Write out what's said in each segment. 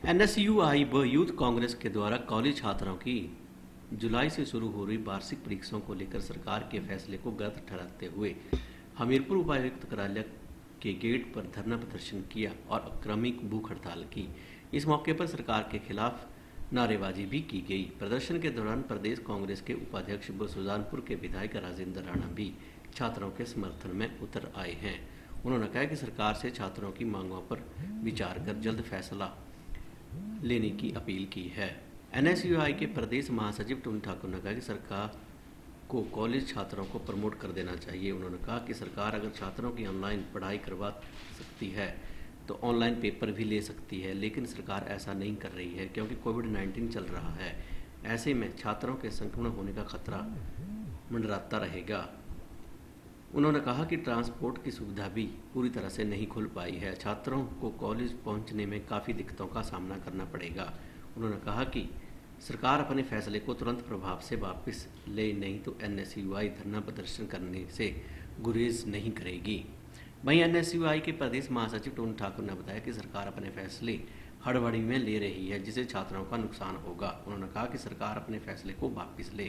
NSUI व youth Congress के द्वारा कॉलेज छात्रों की जुलाई से शुरू हो रही वार्षिक परीक्षाओं को लेकर सरकार के फैसले को गलत ठहराते हुए हमीरपुर उपायुक्त कार्यालय के गेट पर धरना प्रदर्शन किया और अक्रमिक भूख हड़ताल की। इस मौके पर सरकार के खिलाफ नारेबाजी भी की गई। प्रदर्शन के दौरान प्रदेश कांग्रेस के उपाध्यक्ष व सुजानपुर के विधायक राजेंद्र राणा भी छात्रों के समर्थन में उतर आए हैं। उन्होंने कहा कि सरकार से छात्रों की मांगों पर विचार कर जल्द फैसला लेने की अपील की है। एनएसयूआई के प्रदेश महासचिव टोनी ठाकुर ने कहा कि सरकार को कॉलेज छात्रों को प्रमोट कर देना चाहिए। उन्होंने कहा कि सरकार अगर छात्रों की ऑनलाइन पढ़ाई करवा सकती है तो ऑनलाइन पेपर भी ले सकती है, लेकिन सरकार ऐसा नहीं कर रही है क्योंकि कोविड-19 चल रहा है। ऐसे में छात्रों के संक्रमण होने का खतरा मंडराता रहेगा। उन्होंने कहा कि ट्रांसपोर्ट की सुविधा भी पूरी तरह से नहीं खुल पाई है। छात्रों को कॉलेज पहुंचने में काफ़ी दिक्कतों का सामना करना पड़ेगा। उन्होंने कहा कि सरकार अपने फैसले को तुरंत प्रभाव से वापस ले, नहीं तो एनएसयूआई धरना प्रदर्शन करने से गुरेज नहीं करेगी। वहीं एनएसयूआई के प्रदेश महासचिव टोनी ठाकुर ने बताया कि सरकार अपने फैसले हड़बड़ी में ले रही है, जिससे छात्रों का नुकसान होगा। उन्होंने कहा कि सरकार अपने फैसले को वापस ले।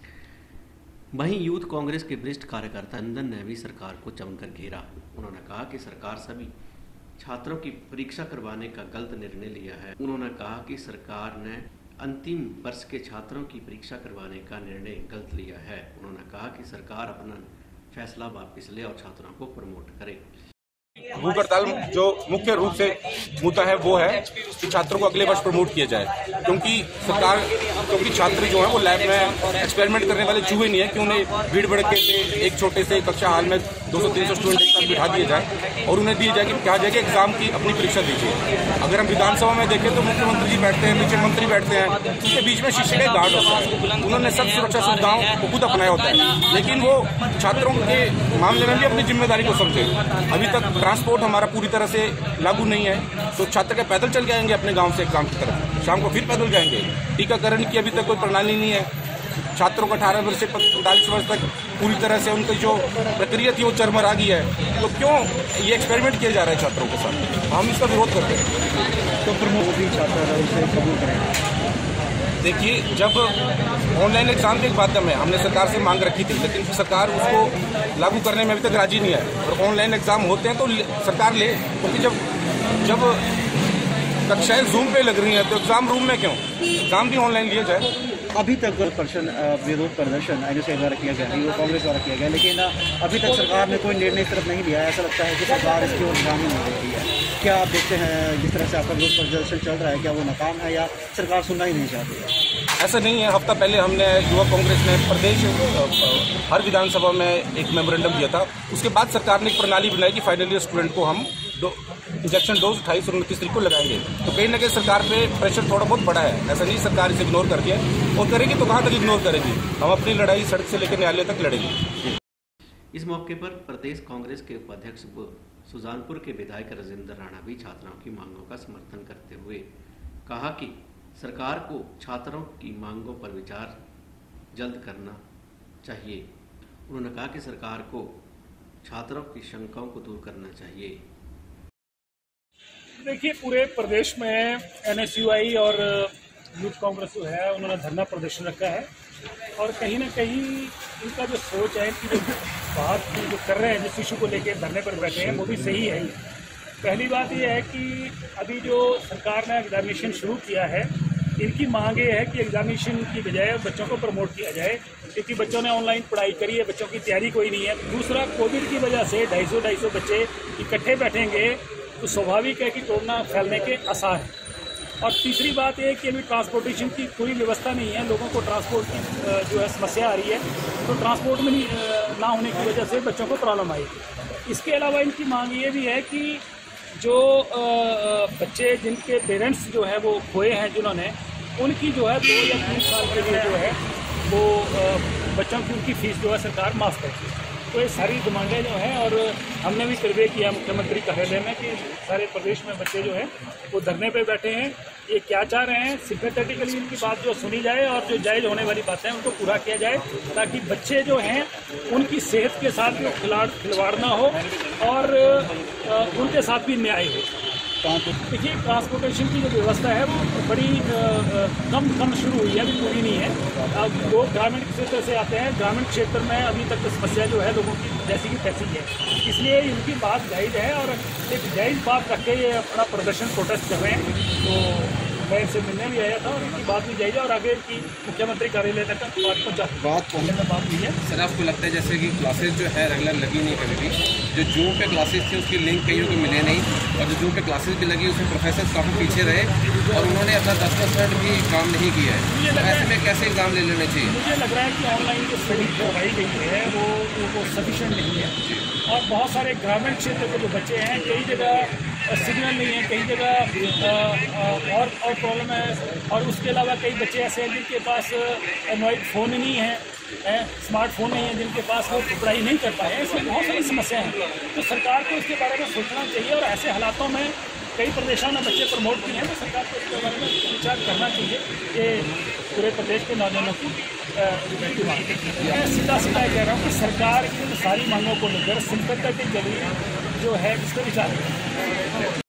वहीं यूथ कांग्रेस के वरिष्ठ कार्यकर्ता नंदन ने भी सरकार को जमकर घेरा। उन्होंने कहा कि सरकार सभी छात्रों की परीक्षा करवाने का गलत निर्णय लिया है। उन्होंने कहा कि सरकार ने अंतिम वर्ष के छात्रों की परीक्षा करवाने का निर्णय गलत लिया है। उन्होंने कहा कि सरकार अपना फैसला वापस ले और छात्रों को प्रमोट करे। भूख हड़ताल जो मुख्य रूप से मुद्दा है वो है कि छात्रों को अगले वर्ष प्रमोट किया जाए, क्योंकि छात्र जो है वो लैब में एक्सपेरिमेंट करने वाले चूहे नहीं है कि उन्हें भीड़ भड़के से एक छोटे से कक्षा हाल में 200-300 स्टूडेंट एक साथ बिठा दिया जाए और उन्हें दिया जाए कि कहा जाए कि एग्जाम की अपनी परीक्षा दीजिए। अगर हम विधानसभा में देखें तो मुख्यमंत्री जी बैठते हैं, नीचे मंत्री बैठते हैं, उसके बीच में शीशे के गार्ड होते हैं। उन्होंने सब सुरक्षा सुविधाओं को खुद अपनाया होता है, लेकिन वो छात्रों के मामले में भी अपनी जिम्मेदारी को समझे। अभी तक ट्रांसपोर्ट हमारा पूरी तरह से लागू नहीं है, तो छात्र के पैदल चल जाएंगे अपने गांव से एग्जाम की तरफ, शाम को फिर पैदल जाएंगे। टीकाकरण की अभी तक कोई प्रणाली नहीं है। छात्रों को 18 वर्ष से 45 वर्ष तक पूरी तरह से उनकी जो प्रक्रिया थी वो चरमरा गई है। तो क्यों ये एक्सपेरिमेंट किया जा रहा है छात्रों के साथ? हम इसका विरोध करते हैं। तो प्रमुख भी छात्र उसे कबूल करें। देखिए, जब ऑनलाइन एग्जाम के माध्यम में हमने सरकार से मांग रखी थी, लेकिन सरकार उसको लागू करने में अभी तक राजी नहीं है। और ऑनलाइन एग्जाम होते हैं तो सरकार ले, क्योंकि जब कक्षाएं जूम पे लग रही हैं तो एग्जाम रूम में क्यों? एग्जाम भी ऑनलाइन लिया जाए। अभी तक विरोध प्रदर्शन एनएसयूआई द्वारा किया गया, युवा कांग्रेस द्वारा किया गया, लेकिन अभी तक सरकार ने कोई निर्णय सिर्फ नहीं लिया है। ऐसा लगता है कि सरकार इसकी ओर ध्यान ही नहीं दे रही है। क्या आप देखते हैं जिस तरह से आपका विरोध प्रदर्शन चल रहा है, क्या वो नाकाम है या सरकार सुनना ही नहीं चाहती है? ऐसा नहीं है। हफ्ता पहले हमने युवा कांग्रेस ने प्रदेश हर विधानसभा में एक मेमोरेंडम दिया था। उसके बाद सरकार ने एक प्रणाली बनाई कि फाइनल ईयर स्टूडेंट को हम इंजेक्शन डोज 28 और 29 तारीख को लगाएंगे। तो कहीं ना कहीं सरकार पे प्रेशर थोड़ा बहुत बड़ा है। ऐसा नहीं सरकार इसे इग्नोर करती है, और करेगी तो कहाँ तक इग्नोर करेगी? हम अपनी लड़ाई सड़क से लेकर न्यायालय तक लड़ेंगे। इस मौके पर प्रदेश कांग्रेस के उपाध्यक्ष व सुजानपुर के विधायक राजेंद्र राणा भी छात्रों की मांगों का समर्थन करते हुए कहा कि सरकार को छात्रों की मांगों पर विचार जल्द करना चाहिए। उन्होंने कहा कि सरकार को छात्रों की शंकाओं को दूर करना चाहिए। देखिए, पूरे प्रदेश में एनएसयूआई और यूथ कांग्रेस जो है उन्होंने धरना प्रदर्शन रखा है, और कहीं ना कहीं इनका जो सोच है कि जो बात जो कर रहे हैं, जिस इशू को लेकर धरने पर बैठे हैं, वो भी सही है। पहली बात ये है कि अभी जो सरकार ने एग्जामिनेशन शुरू किया है, इनकी मांग ये है कि एग्जामिनेशन की बजाय बच्चों को प्रमोट किया जाए, क्योंकि बच्चों ने ऑनलाइन पढ़ाई करी है, बच्चों की तैयारी कोई नहीं है। दूसरा, कोविड की वजह से 250 बच्चे इकट्ठे बैठेंगे तो स्वाभाविक है कि कोरोना फैलने के आसार हैं। और तीसरी बात यह है कि अभी ट्रांसपोर्टेशन की कोई व्यवस्था नहीं है, लोगों को ट्रांसपोर्ट की जो है समस्या आ रही है, तो ट्रांसपोर्ट में ना होने की वजह से बच्चों को प्रॉब्लम आएगी। इसके अलावा इनकी मांग ये भी है कि जो बच्चे जिनके पेरेंट्स जो है वो खोए हैं, जिन्होंने, उनकी जो है 2 या 3 साल के लिए जो है वो बच्चों की उनकी फीस जो है सरकार माफ़ करती है। तो ये सारी डिमांडें जो हैं, और हमने भी सर्वे किया मुख्यमंत्री कार्यालय में कि सारे प्रदेश में बच्चे जो हैं वो धरने पे बैठे हैं। ये क्या चाह रहे हैं, सिंपैथेटिकली इनकी बात जो सुनी जाए और जो जायज़ होने वाली बातें हैं उनको पूरा किया जाए, ताकि बच्चे जो हैं उनकी सेहत के साथ जो खिलवाड़ ना हो और उनके साथ भी न्याय हो। कानपुर? देखिए, ट्रांसपोर्टेशन की जो व्यवस्था है वो बड़ी कम शुरू हुई है, अभी पूरी नहीं है। अब लोग ग्रामीण क्षेत्र से आते हैं, ग्रामीण क्षेत्र में अभी तक समस्या जो है लोगों की जैसी की तैसी है, इसलिए इनकी बात जायज़ है और एक जायज़ बात रख के ये अपना प्रदर्शन प्रोटेस्ट कर रहे हैं। तो मैं इनसे मिलने भी आया था और इनकी बात भी जायज़ है और आगे की मुख्यमंत्री कार्यालय तक बात पहुँचा बात हुई है। सर, आपको लगता है जैसे कि क्लासेस जो है रेगुलर लगी नहीं कभी भी, जो जूम पे क्लासेस थी उसकी लिंक कईयों को मिले नहीं, और जो जूम पे क्लासेस भी लगी उसमें प्रोफेसर काफ़ी पीछे रहे और उन्होंने अपना 10% भी काम नहीं किया है, तो ऐसे में कैसे एग्जाम ले लेने चाहिए? मुझे लग रहा है कि ऑनलाइन जो स्टडी करवाई गई है वो सफिशेंट नहीं है और बहुत सारे ग्रामीण क्षेत्र के जो बच्चे हैं, कई जगह सिग्नल नहीं है, कई जगह और प्रॉब्लम है, और उसके अलावा कई बच्चे ऐसे हैं जिनके पास एंड्रॉइड फ़ोन नहीं है, स्मार्टफोन नहीं है, जिनके पास वो पढ़ाई नहीं कर पाए हैं। इसमें बहुत सारी समस्याएं हैं, तो सरकार को इसके बारे में सोचना चाहिए और ऐसे हालातों में कई प्रदेशों में बच्चे प्रमोट किए हैं, तो सरकार को इसके बारे में विचार करना चाहिए कि पूरे प्रदेश के नौजवानों की मैं सीधा कह रहा हूँ कि सरकार इन सारी मांगों को लेकर सिंपैथेटिक जो है इस पर विचार करें।